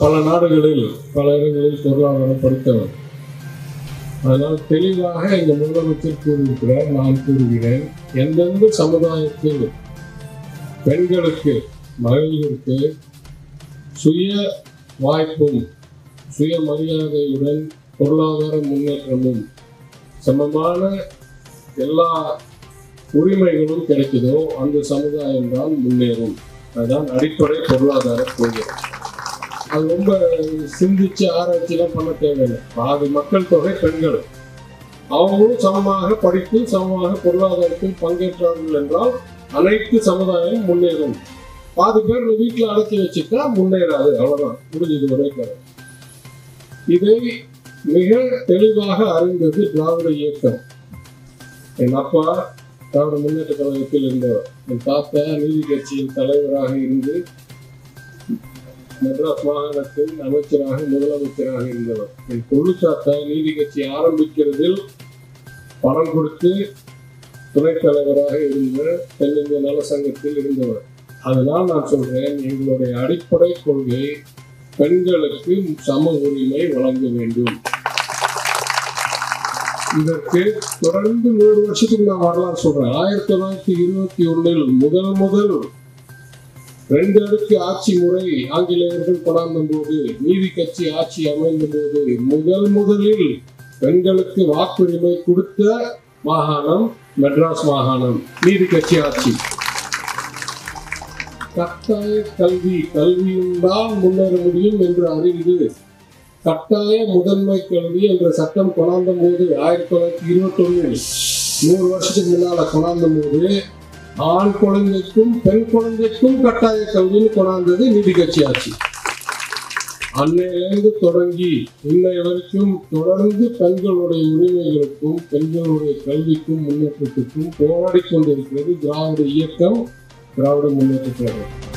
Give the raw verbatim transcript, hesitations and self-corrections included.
பல நாடுகளில் பல இடங்களில் பொருளாதாரம் படித்தவர். அதனால் தெளிவாக எங்கள் முதலமைச்சர் கூறியிருக்கிறார், நான் கூறுகிறேன், எந்தெந்த சமுதாயத்தில் பெண்களுக்கு மகளிருக்கு சுய வாய்ப்பும் சுய மரியாதையுடன் பொருளாதார முன்னேற்றமும் சமமான எல்லா உரிமைகளும் கிடைக்குதோ அந்த சமுதாயம் தான் முன்னேறும். அதுதான் அடிப்படை பொருளாதார கொள்கை. அது ரொம்ப சிந்திச்சு ஆராய்ச்சிலாம் பண்ண தேவையில்லை. பாதி மக்கள் தொகை பெண்கள், அவங்களும் சமமாக படித்து சமமாக பொருளாதாரத்தில் பங்கேற்றார்கள் என்றால் அனைத்து சமுதாயம் முன்னேறும். பாதி பேர் வீட்டில் அடக்கி வச்சுட்டா முன்னேறாது. அவ்வளவுதான், முடிஞ்சது ஒரே கதை. இதை மிக தெளிவாக அறிந்தது திராவிட இயக்கம். என் அப்பா திராவிட முன்னேற்ற கழகத்தில் இருந்தவர். என் தாத்தா நீதி கட்சியின் தலைவராக இருந்து மெட்ராஸ் மாகாணத்தின் அமைச்சராக முதலமைச்சராக இருந்தவர். என் கொள்ளு தாத்தா நீதி கட்சி ஆரம்பிக்கிறதில் பணம் கொடுத்து துணைத் தலைவராக இருந்த தென்னிந்திய நல சங்கத்தில் இருந்தவர். அதனால் நான் சொல்றேன், எங்களுடைய அடிப்படை கொள்கை பெண்களுக்கு சம உரிமை வழங்க வேண்டும். இதற்கு தொடர்ந்து நூறு வருஷத்துக்கு நான் வரலாறு சொல்றேன். ஆயிரத்தி தொள்ளாயிரத்தி இருபத்தி ஒன்னில் முதல் முதல் ரெண்டு அடுக்கு ஆட்சி முறை ஆங்கிலேயர்கள் கொண்டாந்த போது, நீதி கட்சி ஆட்சி அமைந்த போது முதல் முதலில் பெண்களுக்கு வாக்குரிமை கொடுத்த மாகாணம் மெட்ராஸ் மாகாணம். நீதி கட்சி ஆட்சி. கட்டாய கல்வி கல்வியுண்டால் முன்னேற முடியும் என்று அறிந்து கட்டாய முதன்மை கல்வி என்ற சட்டம் கொண்டாந்த போது ஆயிரத்தி தொள்ளாயிரத்தி இருபத்தி ஒன்னில் நூறு வருஷத்துக்கு முன்னால கொண்டாந்த போது ஆண் குழந்தைக்கும் பெண் குழந்தைக்கும் கட்டாய கல்வின்னு கொண்டாந்தது நீதி கட்சி ஆட்சி. அன்னையிலிருந்து தொடங்கி இன்னை வரைக்கும் தொடர்ந்து பெண்களுடைய உரிமைகளுக்கும் பெண்களுடைய கல்விக்கும் முன்னேற்றத்திற்கும் போராடி கொண்டிருக்கிறது திராவிட இயக்கம், திராவிட முன்னேற்ற கழகம்.